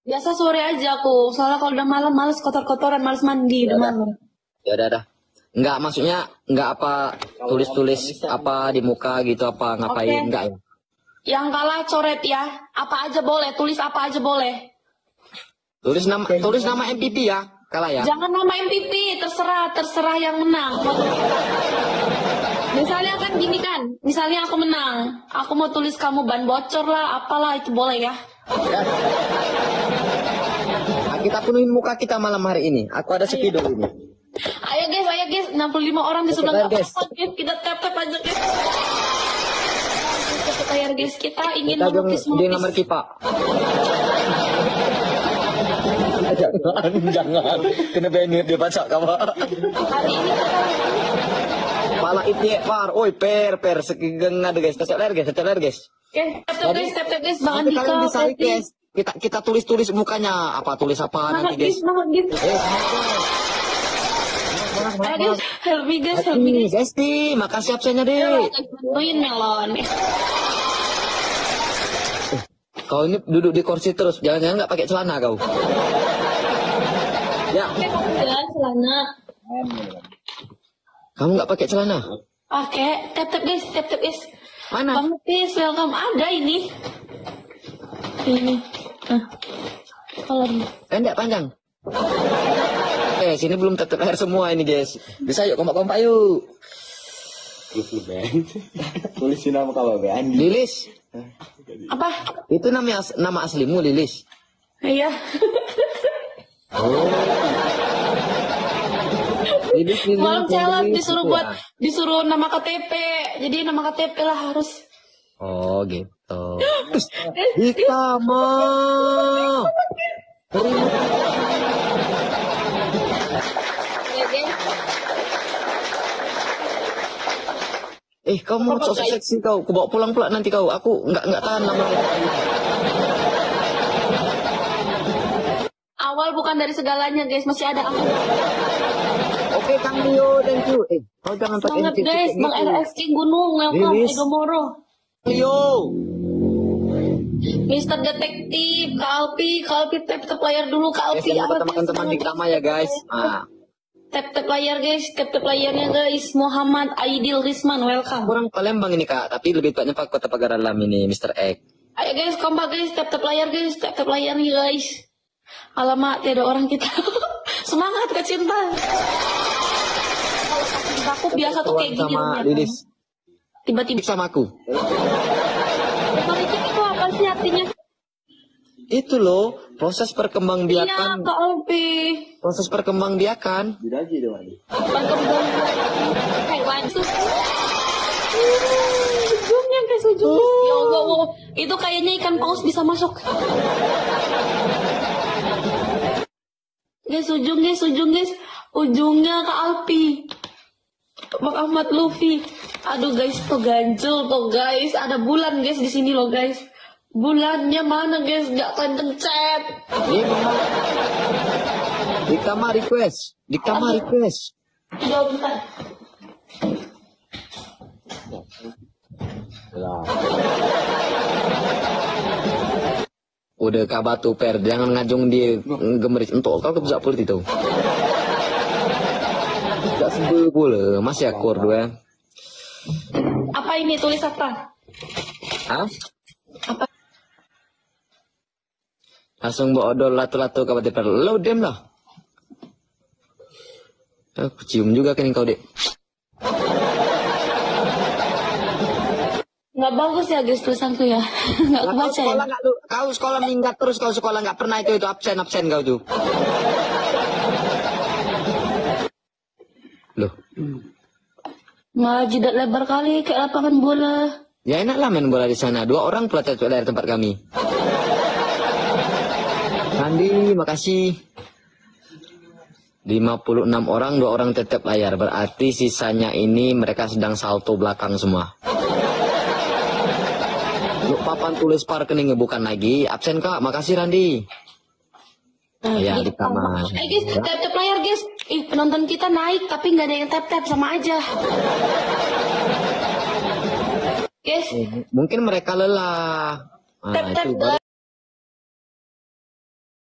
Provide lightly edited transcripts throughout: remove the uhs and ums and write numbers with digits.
Biasa sore aja aku. Soalnya kalau udah malam males kotor-kotoran, males mandi, udah malam. Ya udah. Enggak, maksudnya enggak apa tulis-tulis apa di muka gitu apa ngapain, enggak ya? Yang kalah coret ya. Apa aja boleh, tulis apa aja boleh. Tulis nama MPP ya, kalah ya. Jangan nama MPP, terserah yang menang. Misalnya kan gini kan, misalnya aku menang, aku mau tulis kamu ban bocor lah, apalah itu boleh ya. Nah, kita penuhin muka kita malam hari ini. Aku ada spidol ini. Ayo guys, 65 orang disuruh nggak apa-apa guys, kita tap aja guys. Kita layar guys, kita ingin melukis. Dia ngamar kipa. Jangan, kena benit dia baca kamu. Hari ini kita Pala itu par, oi per sekigeng ada guys, tap layar guys. tap guys, Bang Nanti Andika. kalian bisa guys. Kita tulis mukanya, tulis apa nanti guys. Semangat guys. Ayo guys, help me guys. Gesti, makasih absennya deh. Bantuin Melon. Kau ini duduk di kursi terus, jangan-jangan nggak pakai celana kau. Ya. Ya, celana. Kamu nggak pakai celana? Oke, tap guys. Mana? Bang Tis, welcome. Ada ini. Ini. Kalau Pendek panjang. Sini belum tetap air semua ini guys. Bisa yuk kompak-kompak yuk. Tulisin nama kalau Andi. Lilis. apa? Itu nama aslimu Lilis. Iya. Lilis. Malam challenge disuruh nama KTP. Jadi nama KTP lah harus. Oh gitu. Kita mah. Kau mau sok seksi kau bawa pulang pula nanti kau. Aku nggak tahan lama. Awal bukan dari segalanya guys, masih ada aku. Oke Kang Leo, thank you. Kau jangan pakai Semangat guys, Bang RSK Gunung, welcome Edomoro. Leo. Mister Detektif, Kak Alpi tap layar dulu Kak Alpi. Teman-teman di Kama ya guys. Tap layar guys, tap layarnya guys. Muhammad Aidil Risman, welcome. Kurang Palembang ini Kak, tapi lebih banyak Pak Kota Pagaralam ini, Mr. X. Ayo guys, kompak guys, tap layar guys, tap layarnya guys. Alamak, tidak orang kita. Semangat Kak Cinta. Kalau aku biasa tuh kayak gini. Sama Lilis. Tiba-tiba sama aku. Itu apa sih artinya? Itu loh, proses perkembangbiakan. Iya, Kak Alpi. Proses perkembangbiakan. Didaji dong Andi. Perkembangbiakan hewan itu. Ujungnya guys, ujungnya. Ya Allah, itu kayaknya ikan paus bisa masuk. Guys, ujung guys. Ujungnya Kak Alpi. Bang Ahmad Luffy. Aduh guys, tuh ganjel tuh guys. Ada bulan guys di sini loh guys. Bulannya mana guys? Gak pencet. Di kamar request. Ya bentar. Udah kabatu per, jangan ngajung dia gemeris untuk kau bisa pulut itu. Gak sebel pula, masih akur dua. Apa ini tulis apa? Hah? Apa? Langsung bawa odol latu-latu kabatu per. Lo diam lah. Aku cium juga kan kau dek. Nggak bagus ya guys tulisanku ya. Nggak kebaca ya. Kau sekolah minggat terus, kau sekolah nggak pernah itu absen kau tuh. Loh. Malah jidat lebar kali kayak lapangan bola. Ya enak lah main bola di sana. 2 orang pelatih dari tempat kami. Andi, makasih. 56 orang, 2 orang tetap layar. Berarti sisanya ini mereka sedang salto belakang semua. Papan tulis rekeningnya bukan lagi. Absen Kak, makasih Randi. Ya di kamar. Guys, tap layar guys. Penonton kita naik tapi nggak ada yang tap sama aja. Guys. Mungkin mereka lelah. Tap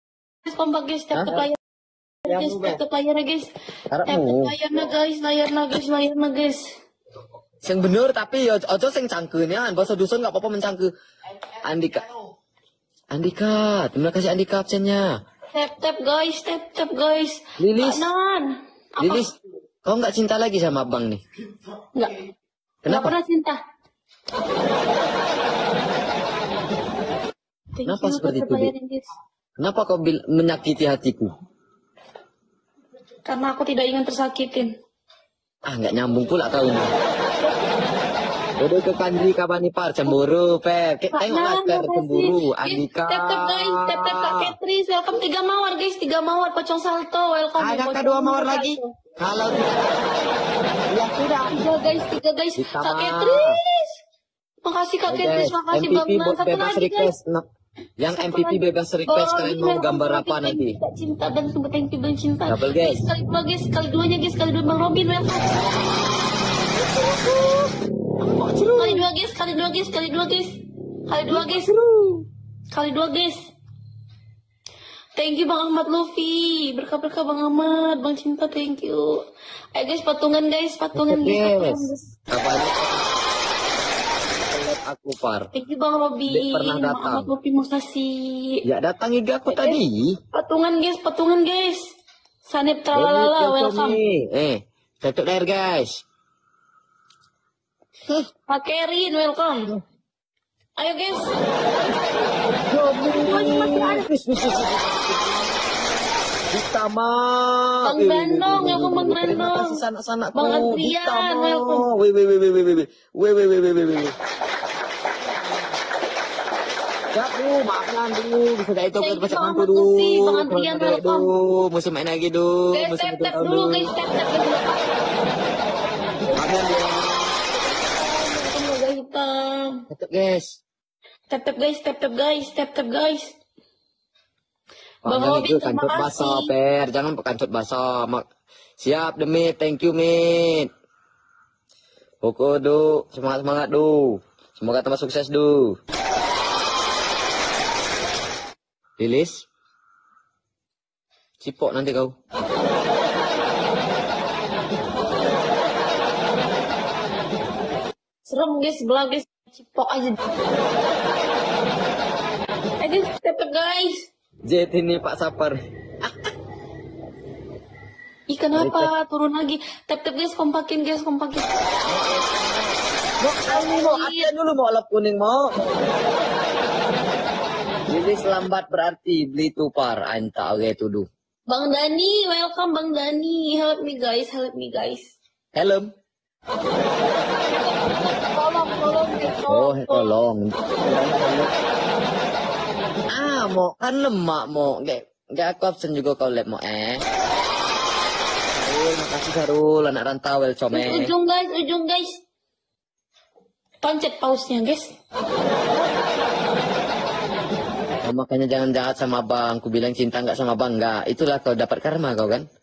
kompak guys, tap layar guys, tap layarnya guys. Tap Harapmu. layarnya guys, layarnya guys. Sing bener tapi ya ojo sing cangkeun ya. Bahasa dusun enggak apa-apa mencangke. Andika. Terima kasih Andika absennya. Tap guys. Lilis. Kanan. Apa? Lilis, kau nggak cinta lagi sama abang nih? Enggak. Enggak Kenapa? pernah cinta. Kenapa seperti tap itu, Dik? layarnya, guys. Kenapa kau menyakiti hatiku? Karena aku tidak ingin tersakitin. Ah, nggak nyambung pula kau ini. Udah ke Kandri Kabanipar cemburu, Per. Tengoklah Per cemburu. Andika. Tap guys, tap Kak Ketris. Welcome 3 mawar guys, 3 mawar pocong salto. Welcome. Adakah Pocong 2 mawar salto. lagi? Kalau tidak, ya sudah. 3 guys. Kita Kak mah. Ketris. Makasih Kak Ketris, makasih MVP banget. buat Satu bebas lagi guys. request. Nah, yang MVP bebas request kalian mau gambar apa nanti? Cinta dan thank you Bang Cinta. Double guys. Sekali duanya guys, sekali dua Bang Robin. Welcome. Kali dua guys. Thank you Bang Ahmad Luffy. Berkah-berkah Bang Ahmad, Bang Cinta, thank you. Ayo guys, patungan guys. Yes. Kapan? Aku Par. Thank you Bang Robin. Dek pernah datang. Bang Ahmad Luffy, makasih. Ya datang juga aku tadi. Patungan guys. Sanip tralalala, welcome. Tutup layar guys. Pak Kerin, welcome. Ayo guys. Ditama. Bang Brandong, welcome Bang Brandong. Sanak-sanakku. Bang Adrian, welcome. Wih. Maafkan dulu, bisa gak itu Thank you, baca Bang mantu Ahmad Luffy. dulu. Bang Adrian, welcome. Musim main lagi dulu. Guys, tap dulu guys, tap guys. Maafkan dia. Semoga hitam. Tutup guys. Tap guys. Bang Jangan Robin, itu terima kancut basah, kasih. Per. Jangan kancut basah. Siap, Demit. Thank you, Mit. Pokok, Du. Semangat, Du. Semoga tambah sukses, Du. Lilis. Cipok nanti kau. Serem guys, sebelah guys. Cipok aja. Guys, tap guys. Jet ini Pak Sapar. Ih, kenapa? Turun lagi. Tap guys, kompakin guys. Mau hatian dulu mau lap kuning mau. Lilis lambat berarti beli tupar. Anta oke tuduh. Bang Dani, welcome Bang Dani. Help me guys. Helm. Tolong guys. Oh, tolong. Mau kan lemak mau. Gak aku absen juga kau lab mau makasih Sarul, anak rantau welcome. Ujung guys. Pencet pause-nya guys. Oh, makanya jangan jahat sama abang. Ku bilang cinta nggak sama abang nggak. Itulah kau dapat karma kau kan.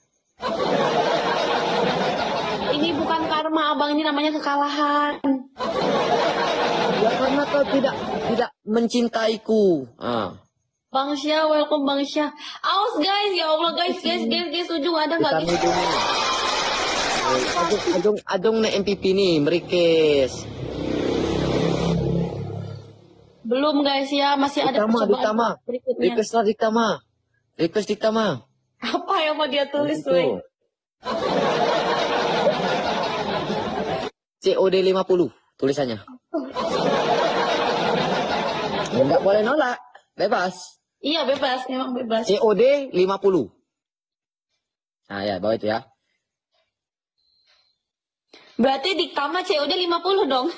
Ini bukan karma abang, ini namanya kekalahan. Ya karena kau tidak mencintaiku. Bang Syah, welcome Bang Syah. Awas guys, ya Allah guys, ujung ada nggak guys? Adung nih MPP nih, merikes. Belum guys ya, masih ada percobaan berikutnya. Request diktama. Apa yang mau dia tulis, weh? COD 50 tulisannya. Enggak boleh nolak, bebas. Iya bebas, memang bebas. COD 50. Nah ya, bawa itu ya. Berarti diktama COD 50 dong.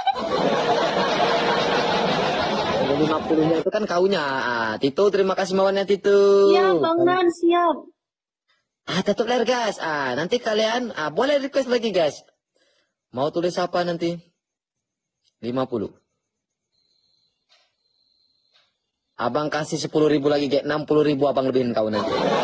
50-nya itu kan kaunya. Tito, terima kasih mawannya Tito. Iya, Bang Nan, siap. Tutup layar guys. Nanti kalian boleh request lagi guys. Mau tulis apa nanti? 50. Abang kasih 10.000 lagi, kayak 60.000 abang lebihin kau nanti.